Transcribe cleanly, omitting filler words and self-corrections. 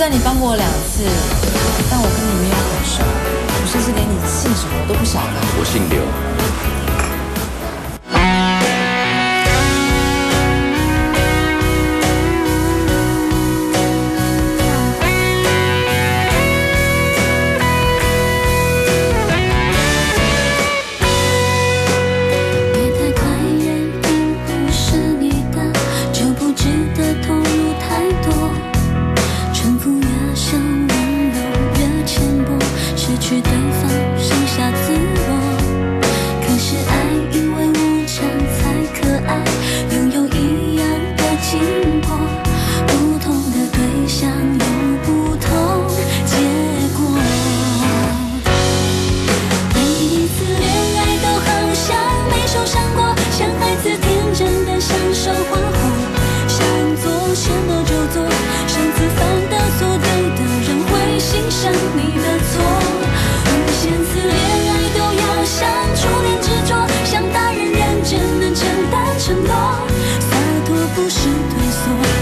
虽然你帮过我2次，但我跟你没有很熟，我甚至连你姓什么我都不晓得。 我姓刘。 承诺，洒脱不是退缩。